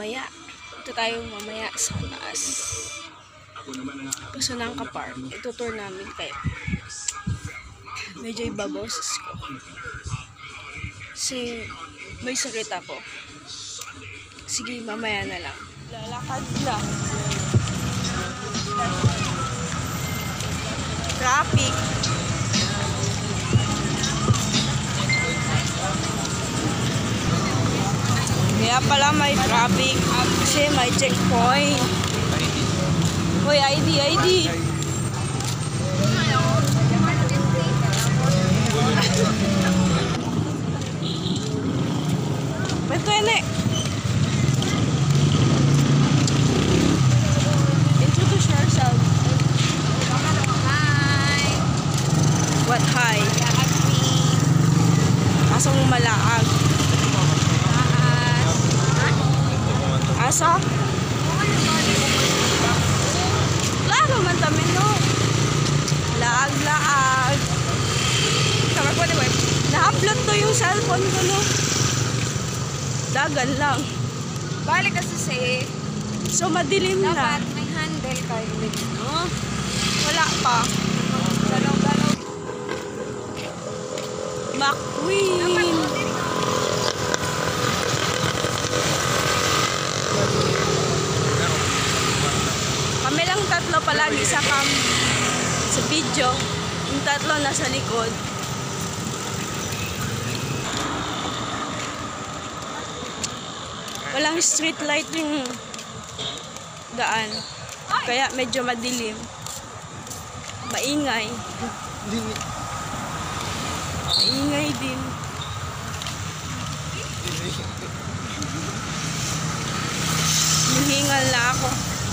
mamaya. Ito tayo mamaya sa taas. Gusto ng ka-park. Itutour namin kayo. Medyo ibaboses ko. Kasi may sakit ako. Sige, mamaya na lang. Lalakad na. Traffic. Kaya pala may traffic kasi may checkpoint. Hoy, ID. Beto ini. Introduce yourself. Hi. What hi? Laag me. Asa mo malaag? Asa? Klaro man tamin no. Laag. Kamar ko diba? Na-upload to yung cellphone ko no. Dagan lang. Balik kasi say, So madilim na. dapat may handle kayo no? Wala pa. Galaw-galaw. McQueen. Kami lang tatlo palagi sa sa video. Yung tatlo nasa likod. Walang street light yung daan. Kaya medyo madilim. Maingay. Maingay din. Hihingal na ako.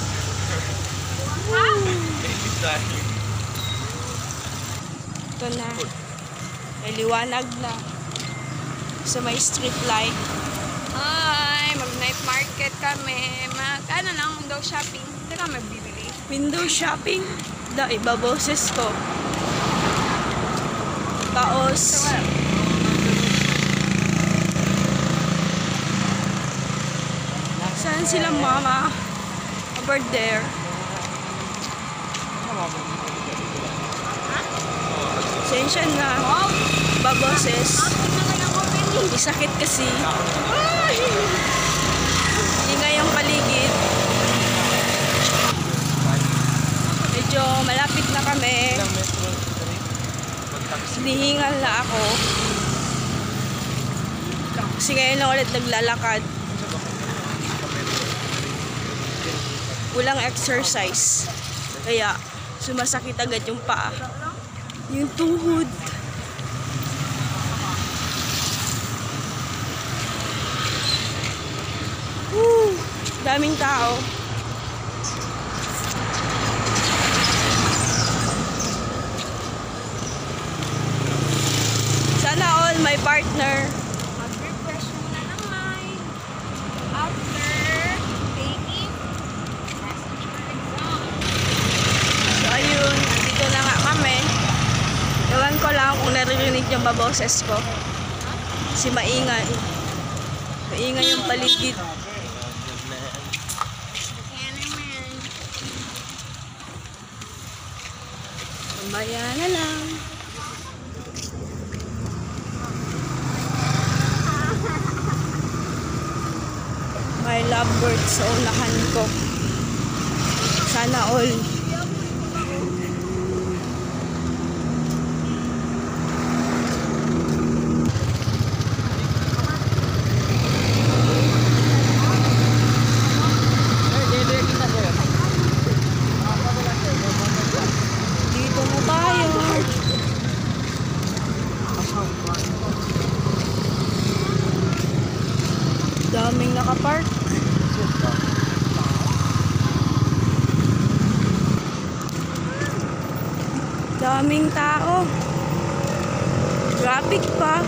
Ito na. May liwanag na. So may street light. Hi, mag-night market kami. Ano lang, window shopping. Hindi ka magbibili. Window shopping. Da, iba boses ko. Taos. Saan sila mama? Over there. Sensya na. Baboses. Isakit kasi. Ingay yung paligid. Medyo malapit na kami. Hinihingal na ako. Kasi ngayon na ulit naglalakad. Walang exercise. Kaya sumasakit agad yung paa. Yung tuhod. Daming tao. Sana all my partner. Mag-refresh muna ng mind. After taking messenger exam. So ayun, dito na nga kami. Ewan ko lang kung naririnig yung baboses ko. Kasi maingay. Maingay yung paligid. Mamaya na lang. May lovebird sa unahan ko. Sana all. Dito na tayo. Daming nakapark. Daming tao. Traffic pa.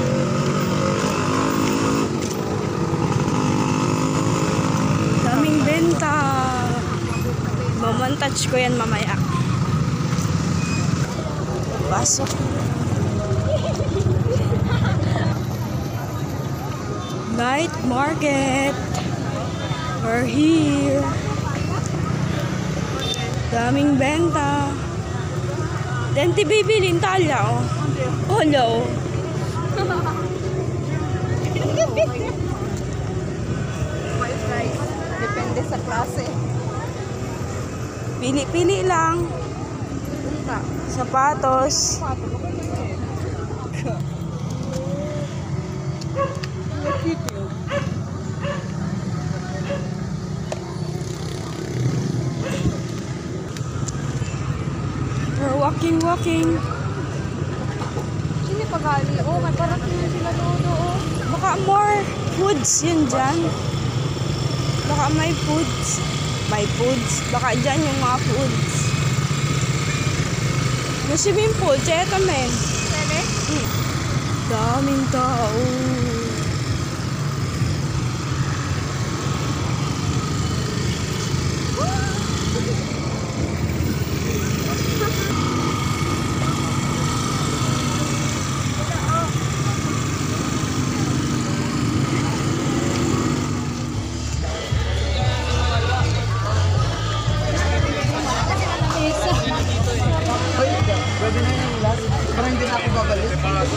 Daming benta. Mamontage ko yan mamaya. Pasok. Night market. We're here. Daming benta. Denti bibilin talya, oh. Hello. Depende sa klase. Pili-pili lang. Sapatos. We're walking. Sino pagali? Oh, may parating na sila doon. Baka more foods yun dyan. Baka may foods. May foods. Baka dyan yung mga foods. May swimming pool. Kaya kami. Pwede? Daming tao. Pwede na yung last. Parang hindi na ako babalik.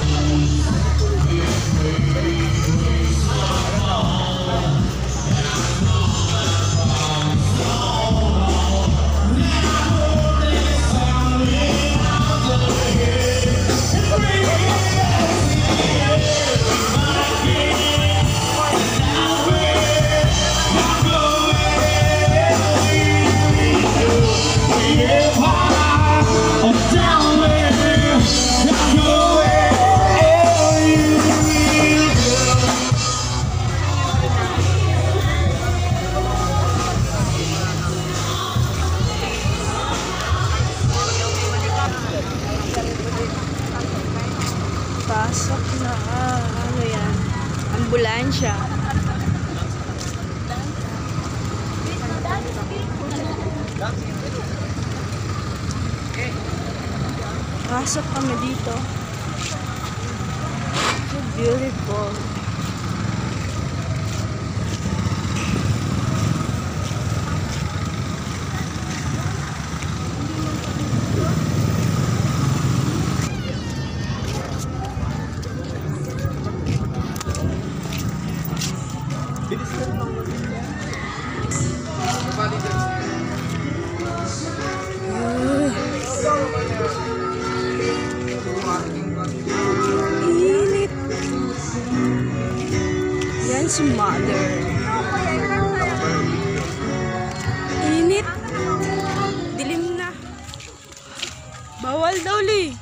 Pasok na. Ano yan? Ambulansya. Pasok kami dito. So beautiful. Init. Yan si mother. Init. Dilim na. Bawal daw li.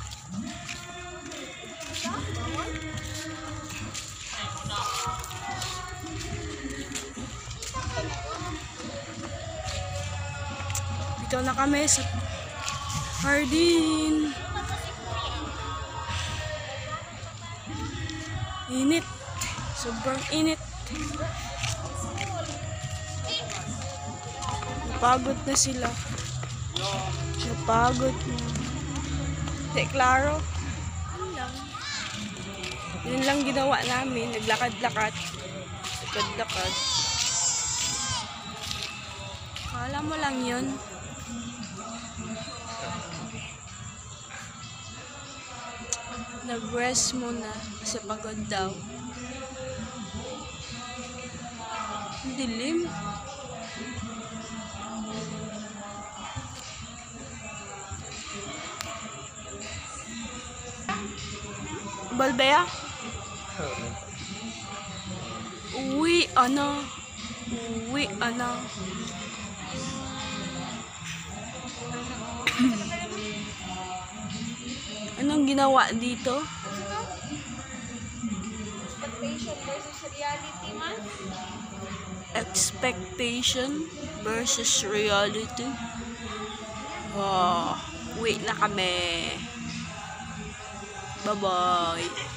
Dito na kami sa Hardin. Init. Sobrang init. Napagod na sila. Napagod na. Hindi, klaro. Yun lang ginawa namin. Naglakad-lakad. Lakad-lakad. Kala mo lang yun. Nag-rest muna kasi pagod daw. Ang dilim. Balbea? Uwi, ano? Uwi, ano? Anong ginawa dito? Expectation versus reality. Oh, wait na kami. Bye-bye.